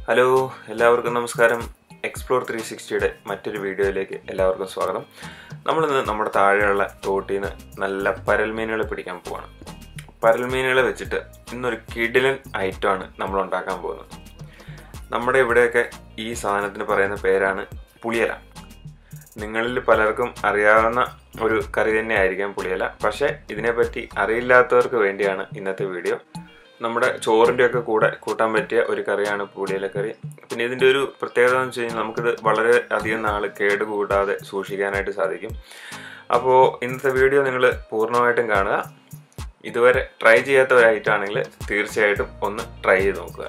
Hello എല്ലാവർക്കും നമസ്കാരം. Explore 360യുടെ മറ്റൊരു വീഡിയോയിലേക്ക് എല്ലാവർക്കും സ്വാഗതം. നമ്മളിന്ന് നമ്മുടെ താഴെയുള്ള തോട്ടിൽ നിന്ന് നല്ല പരൽമീനുകളെ പിടിക്കാൻ പോവാണ്. പരൽമീനുകളെ വെച്ചിട്ട് ഇന്നൊരു കിടിലൻ ഐറ്റമാണ് നമ്മൾ ഉണ്ടാക്കാൻ പോകുന്നത്. നമ്മുടെ ഇവിടെയൊക്കെ ഈ സാധനത്തിന് പറയുന്ന പേരാണ് പുളിയില. നിങ്ങളിൽ പലർക്കും അറിയാവുന്ന ഒരു കറി തന്നെ ആയിരിക്കാം പുളിയില. പക്ഷേ ഇതിനെപ്പറ്റി അറിയില്ലാത്തവർക്ക് വേണ്ടിയാണ് ഇന്നത്തെ വീഡിയോ. നമ്മുടെ ചോറിൻ്റെയൊക്കെ കൂടെ കൂട്ടാൻ പറ്റിയ ഒരു കറിയാണ് പുളിയില കറി. പിന്നെ ഇതിൻ്റെ ഒരു പ്രത്യേകത എന്ന് വെച്ച് കഴിഞ്ഞാൽ നമുക്കിത് വളരെ അധികം നാൾ കേടുകൂടാതെ സൂക്ഷിക്കാനായിട്ട് സാധിക്കും. അപ്പോൾ ഇന്നത്തെ വീഡിയോ നിങ്ങൾ പൂർണ്ണമായിട്ടും കാണുക. ഇതുവരെ ട്രൈ ചെയ്യാത്തവരായിട്ടാണെങ്കിൽ തീർച്ചയായിട്ടും ഒന്ന് ട്രൈ ചെയ്ത് നോക്കുക.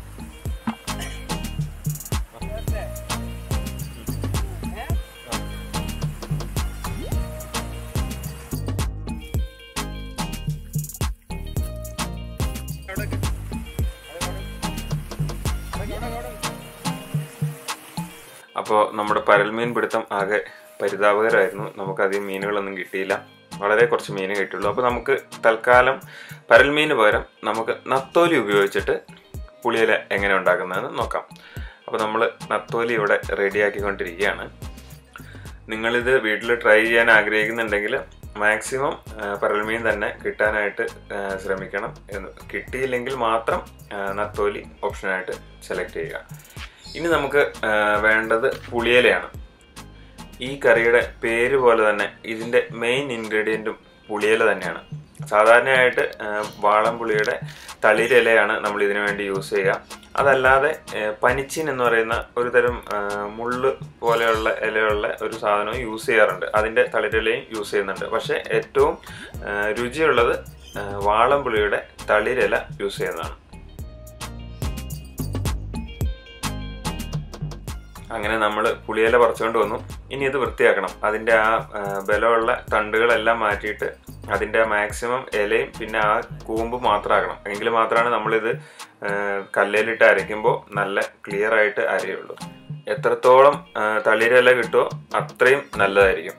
അപ്പോൾ നമ്മുടെ പരൽമീൻ പിടുത്തം ആകെ പരിതാപകരമായിരുന്നു. നമുക്കധികം മീനുകളൊന്നും കിട്ടിയില്ല, വളരെ കുറച്ച് മീൻ കിട്ടുള്ളൂ. അപ്പോൾ നമുക്ക് തൽക്കാലം പരൽമീന് പകരം നമുക്ക് നത്തോലി ഉപയോഗിച്ചിട്ട് പുളിയില എങ്ങനെ ഉണ്ടാക്കുന്നതെന്ന് നോക്കാം. അപ്പോൾ നമ്മൾ നത്തോലി ഇവിടെ റെഡിയാക്കിക്കൊണ്ടിരിക്കുകയാണ്. നിങ്ങളിത് വീട്ടിൽ ട്രൈ ചെയ്യാൻ ആഗ്രഹിക്കുന്നുണ്ടെങ്കിൽ മാക്സിമം പരൽമീൻ തന്നെ കിട്ടാനായിട്ട് ശ്രമിക്കണം. കിട്ടിയില്ലെങ്കിൽ മാത്രം നത്തോലി ഓപ്ഷനായിട്ട് സെലക്ട് ചെയ്യുക. ഇനി നമുക്ക് വേണ്ടത് പുളിയിലയാണ്. ഈ കറിയുടെ പേര് പോലെ തന്നെ ഇതിൻ്റെ മെയിൻ ഇൻഗ്രീഡിയൻറ്റും പുളിയില തന്നെയാണ്. സാധാരണയായിട്ട് വാളംപുളിയുടെ തളിരിലയാണ് നമ്മൾ ഇതിനു വേണ്ടി യൂസ് ചെയ്യുക. അതല്ലാതെ പനിച്ചീൻ എന്ന് പറയുന്ന ഒരു തരം മുള്ള് പോലെയുള്ള ഇലയുള്ള ഒരു സാധനവും യൂസ് ചെയ്യാറുണ്ട്. അതിൻ്റെ തളിരിലയും യൂസ് ചെയ്യുന്നുണ്ട്. പക്ഷേ ഏറ്റവും രുചിയുള്ളത് വാളംപുളിയുടെ തളിരില യൂസ് ചെയ്യുന്നതാണ്. അങ്ങനെ നമ്മൾ പുളിയില പറിച്ചുകൊണ്ട് വന്നു. ഇനി ഇത് വൃത്തിയാക്കണം. അതിൻ്റെ ആ ബലമുള്ള തണ്ടുകളെല്ലാം മാറ്റിയിട്ട് അതിൻ്റെ മാക്സിമം ഇലയും പിന്നെ ആ കൂമ്പ് മാത്രമാക്കണം. എങ്കിൽ മാത്രമാണ് നമ്മളിത് കല്ലിലിട്ട് അരയ്ക്കുമ്പോൾ നല്ല ക്ലിയർ ആയിട്ട് അരയുള്ളൂ. എത്രത്തോളം തളിരില കിട്ടുമോ അത്രയും നല്ലതായിരിക്കും.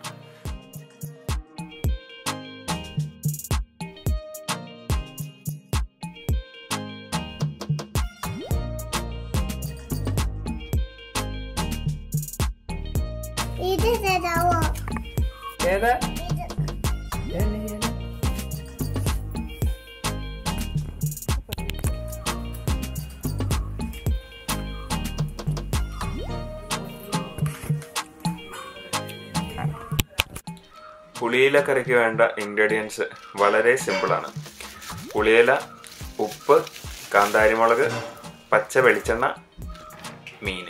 പുളിയില കറിക്ക് വേണ്ട ഇൻഗ്രീഡിയൻസ് വളരെ സിമ്പിളാണ്. പുളിയില, ഉപ്പ്, കാന്താരി മുളക്, പച്ച വെളിച്ചെണ്ണ, മീൻ.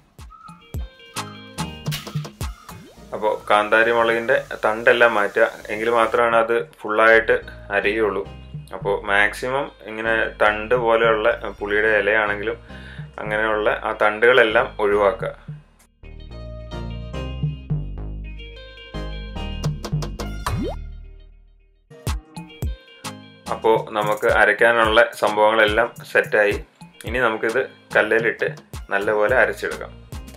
അപ്പോൾ കാന്താരി മുളകിൻ്റെ തണ്ടെല്ലാം മാറ്റുക. എങ്കിൽ മാത്രമാണ് അത് ഫുള്ളായിട്ട് അരിയുള്ളൂ. അപ്പോൾ മാക്സിമം ഇങ്ങനെ തണ്ട് പോലെയുള്ള പുളിയുടെ ഇലയാണെങ്കിലും അങ്ങനെയുള്ള ആ തണ്ടുകളെല്ലാം ഒഴിവാക്കുക. അപ്പോൾ നമുക്ക് അരയ്ക്കാനുള്ള സംഭവങ്ങളെല്ലാം സെറ്റായി. ഇനി നമുക്കിത് കല്ലിലിട്ട് നല്ലപോലെ അരച്ചെടുക്കാം.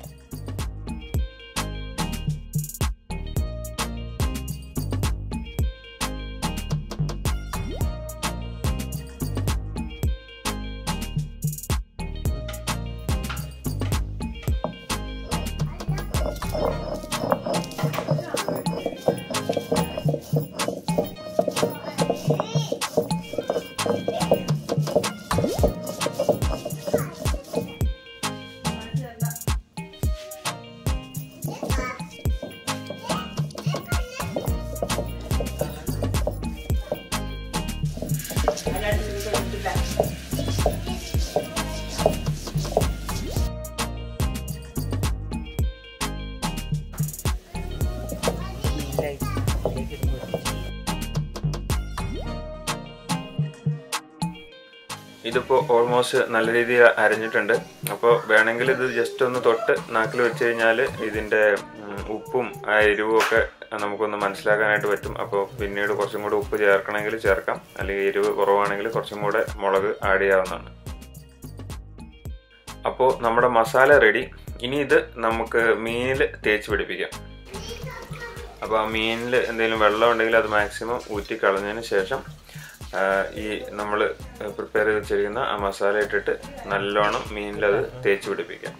ഇതിപ്പോൾ ഓൾമോസ്റ്റ് നല്ല രീതിയിൽ അരഞ്ഞിട്ടുണ്ട്. അപ്പോൾ വേണമെങ്കിൽ ഇത് ജസ്റ്റ് ഒന്ന് തൊട്ട് നാക്കിൽ വെച്ച് കഴിഞ്ഞാൽ ഇതിൻ്റെ ഉപ്പും ആ എരിവും ഒക്കെ നമുക്കൊന്ന് മനസ്സിലാക്കാനായിട്ട് പറ്റും. അപ്പോൾ പിന്നീട് കുറച്ചും കൂടെ ഉപ്പ് ചേർക്കണമെങ്കിൽ ചേർക്കാം, അല്ലെങ്കിൽ എരിവ് കുറവാണെങ്കിൽ കുറച്ചും കൂടെ മുളക് ആഡ് ചെയ്യാവുന്നതാണ്. അപ്പോൾ നമ്മുടെ മസാല റെഡി. ഇനി ഇത് നമുക്ക് മീനിൽ തേച്ച് പിടിപ്പിക്കാം. അപ്പോൾ ആ മീനിൽ എന്തെങ്കിലും വെള്ളം ഉണ്ടെങ്കിൽ അത് മാക്സിമം ഊറ്റി കളഞ്ഞതിന് ശേഷം ഈ നമ്മൾ പ്രിപ്പയർ ചെയ്ത് വെച്ചിരിക്കുന്ന ആ മസാല ഇട്ടിട്ട് നല്ലോണം മീനിലത് തേച്ച് പിടിപ്പിക്കാം.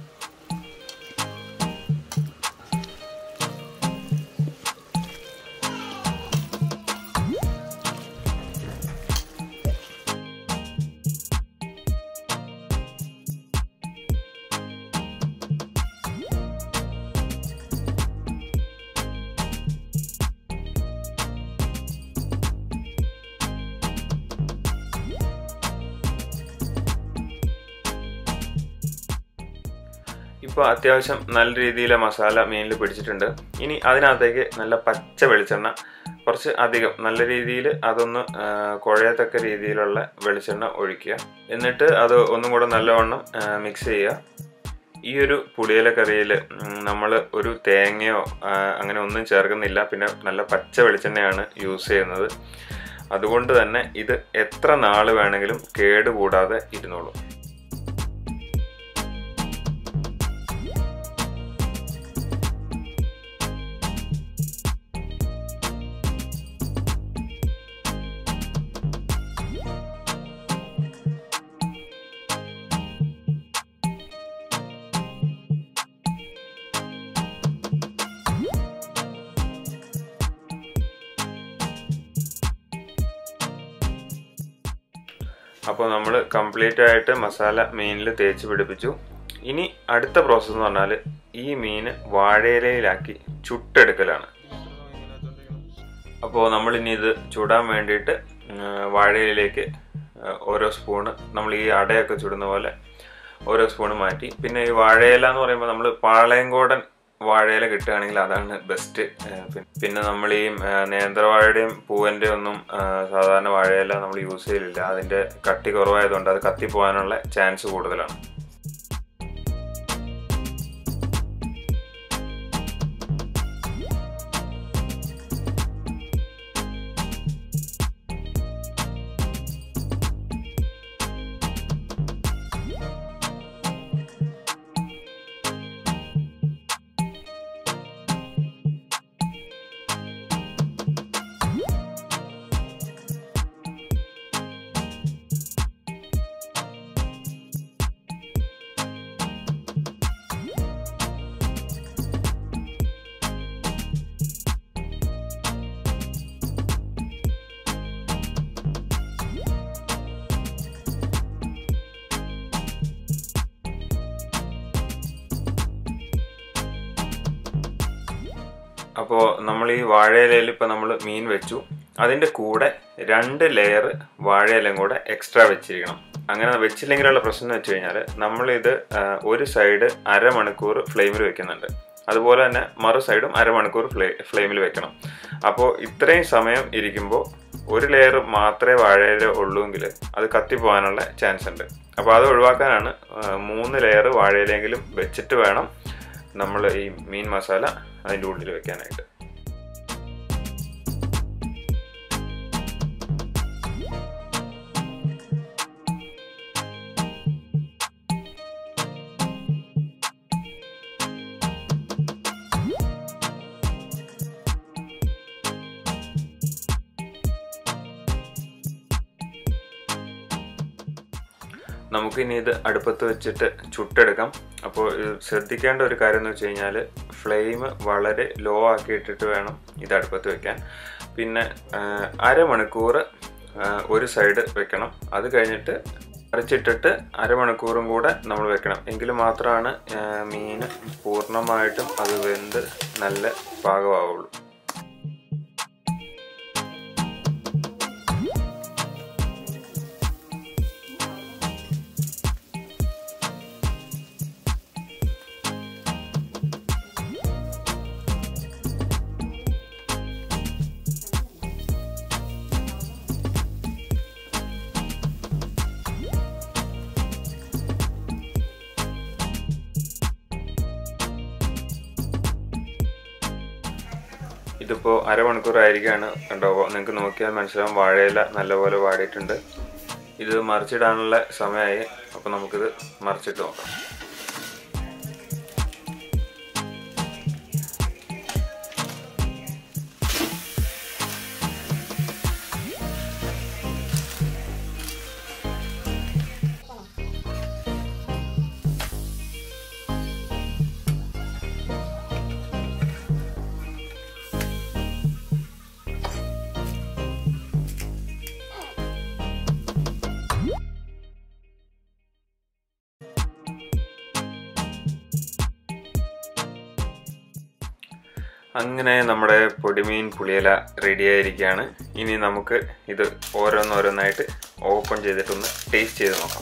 ഇപ്പോൾ അത്യാവശ്യം നല്ല രീതിയിൽ മസാല മീനിൽ പിടിച്ചിട്ടുണ്ട്. ഇനി അതിനകത്തേക്ക് നല്ല പച്ച വെളിച്ചെണ്ണ കുറച്ച് അധികം നല്ല രീതിയിൽ അതൊന്ന് കുഴയത്തക്ക രീതിയിലുള്ള വെളിച്ചെണ്ണ ഒഴിക്കുക. എന്നിട്ട് അത് ഒന്നും കൂടെ നല്ലവണ്ണം മിക്സ് ചെയ്യുക. ഈ ഒരു പുളിയില കറിയിൽ നമ്മൾ ഒരു തേങ്ങയോ അങ്ങനെ ഒന്നും ചേർക്കുന്നില്ല. പിന്നെ നല്ല പച്ച വെളിച്ചെണ്ണയാണ് യൂസ് ചെയ്യുന്നത്. അതുകൊണ്ട് തന്നെ ഇത് എത്ര നാൾ വേണമെങ്കിലും കേടുകൂടാതെ ഇരുന്നോളും. അപ്പോൾ നമ്മൾ കംപ്ലീറ്റ് ആയിട്ട് മസാല മീനിൽ തേച്ച് പിടിപ്പിച്ചു. ഇനി അടുത്ത പ്രോസസ്സ് എന്ന് പറഞ്ഞാൽ ഈ മീൻ വാഴയിലയിലാക്കി ചുട്ടെടുക്കലാണ്. അപ്പോൾ നമ്മളിനി ഇത് ചുടാൻ വേണ്ടിയിട്ട് വാഴയിലേക്ക് ഓരോ സ്പൂണ് നമ്മൾ ഈ അടയൊക്കെ ചുടുന്ന പോലെ ഓരോ സ്പൂണ് മാറ്റി. പിന്നെ ഈ വാഴയില എന്ന് പറയുമ്പോൾ നമ്മൾ പാളയംകോടൻ വാഴയില കിട്ടുകയാണെങ്കിൽ അതാണ് ബെസ്റ്റ്. പിന്നെ നമ്മൾ ഈ നേന്ത്രവാഴയുടെയും പൂവൻ്റെ ഒന്നും സാധാരണ വാഴയില നമ്മൾ യൂസ് ചെയ്യലില്ല. അതിൻ്റെ കട്ടി കുറവായതുകൊണ്ട് അത് കത്തിപ്പോകാനുള്ള ചാൻസ് കൂടുതലാണ്. അപ്പോൾ നമ്മൾ ഈ വാഴയിലയിൽ ഇപ്പോൾ നമ്മൾ മീൻ വെച്ചു. അതിൻ്റെ കൂടെ 2 ലെയർ വാഴയിലും കൂടെ എക്സ്ട്രാ വെച്ചിരിക്കണം. അങ്ങനെ വെച്ചില്ലെങ്കിലുള്ള പ്രശ്നം എന്ന് വെച്ച് കഴിഞ്ഞാൽ നമ്മളിത് ഒരു സൈഡ് അരമണിക്കൂർ ഫ്ലെയിമിൽ വെക്കുന്നുണ്ട്. അതുപോലെ തന്നെ മറു സൈഡും അരമണിക്കൂർ ഫ്ലെയിമിൽ വെക്കണം. അപ്പോൾ ഇത്രയും സമയം ഇരിക്കുമ്പോൾ 1 ലെയർ മാത്രമേ വാഴയില ഉള്ളൂവെങ്കിൽ അത് കത്തിപ്പോകാനുള്ള ചാൻസ് ഉണ്ട്. അപ്പോൾ അത് ഒഴിവാക്കാനാണ് 3 ലെയർ വാഴയിലെങ്കിലും വെച്ചിട്ട് വേണം നമ്മൾ ഈ മീൻ മസാല അതിൻ്റെ ഉള്ളിൽ വെക്കാനായിട്ട്. നമുക്കിനി ഇത് അടുപ്പത്ത് വെച്ചിട്ട് ചുട്ടെടുക്കാം. അപ്പോൾ ശ്രദ്ധിക്കേണ്ട ഒരു കാര്യം എന്ന് വെച്ച് കഴിഞ്ഞാൽ ഫ്ലെയിം വളരെ ലോ ആക്കിയിട്ടിട്ട് വേണം ഇത് അടുപ്പത്ത് വെക്കാൻ. പിന്നെ അരമണിക്കൂർ ഒരു സൈഡ് വെക്കണം. അത് കഴിഞ്ഞിട്ട് അരച്ചിട്ടിട്ട് അരമണിക്കൂറും കൂടെ നമ്മൾ വെക്കണം. എങ്കിൽ മാത്രമാണ് മീൻ പൂർണ്ണമായിട്ടും അത് വെന്ത് നല്ല പാകമാവുള്ളൂ. ഇതിപ്പോൾ അരമണിക്കൂറായിരിക്കുകയാണ്. കണ്ടോ, നിങ്ങൾക്ക് നോക്കിയാൽ മനസ്സിലാവും വാഴയില നല്ലപോലെ വാടിയിട്ടുണ്ട്. ഇത് മറിച്ചിടാനുള്ള സമയമായി. അപ്പോൾ നമുക്കിത് മറിച്ചിട്ട് നോക്കാം. അങ്ങനെ നമ്മുടെ പൊടിമീൻ പുളിയില റെഡി ആയിരിക്കുകയാണ്. ഇനി നമുക്ക് ഇത് ഓരോന്നോരോന്നായിട്ട് ഓപ്പൺ ചെയ്തിട്ടൊന്ന് ടേസ്റ്റ് ചെയ്ത് നോക്കാം.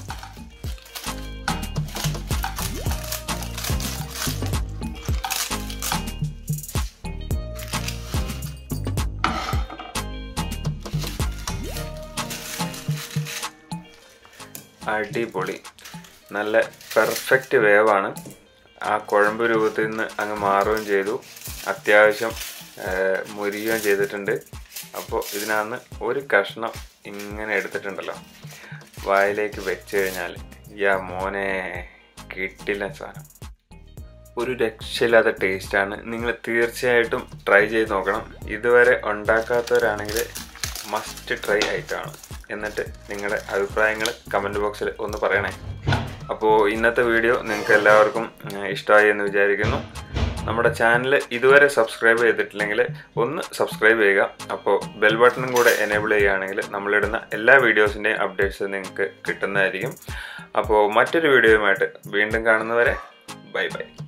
അടിപൊളി, നല്ല പെർഫെക്റ്റ് വേവാണ്. ആ കുഴമ്പ് രൂപത്തിൽ നിന്ന് അങ്ങ് മാറുകയും ചെയ്തു, അത്യാവശ്യം മുരിയുകയും ചെയ്തിട്ടുണ്ട്. അപ്പോൾ ഇതിനകത്ത് ഒരു കഷ്ണം ഇങ്ങനെ എടുത്തിട്ടുണ്ടല്ലോ, വായിലേക്ക് വെച്ച് കഴിഞ്ഞാൽ മോനെ കിട്ടില്ല സാധനം. ഒരു രക്ഷയില്ലാത്ത ടേസ്റ്റാണ്. നിങ്ങൾ തീർച്ചയായിട്ടും ട്രൈ ചെയ്ത് നോക്കണം. ഇതുവരെ ഉണ്ടാക്കാത്തവരാണെങ്കിൽ മസ്റ്റ് ട്രൈ ആയിട്ടാണ്. എന്നിട്ട് നിങ്ങളുടെ അഭിപ്രായങ്ങൾ കമൻറ്റ് ബോക്സിൽ ഒന്ന് പറയണേ. അപ്പോൾ ഇന്നത്തെ വീഡിയോ നിങ്ങൾക്ക് എല്ലാവർക്കും ഇഷ്ടമായി എന്ന് വിചാരിക്കുന്നു. നമ്മുടെ ചാനൽ ഇതുവരെ സബ്സ്ക്രൈബ് ചെയ്തിട്ടില്ലെങ്കിൽ ഒന്ന് സബ്സ്ക്രൈബ് ചെയ്യുക. അപ്പോൾ ബെൽ ബട്ടണും കൂടെ എനേബിൾ ചെയ്യുകയാണെങ്കിൽ നമ്മളിടുന്ന എല്ലാ വീഡിയോസിൻ്റെയും അപ്ഡേറ്റ്സ് നിങ്ങൾക്ക് കിട്ടുന്നതായിരിക്കും. അപ്പോൾ മറ്റൊരു വീഡിയോയുമായിട്ട് വീണ്ടും കാണുന്നവരെ ബൈ ബൈ.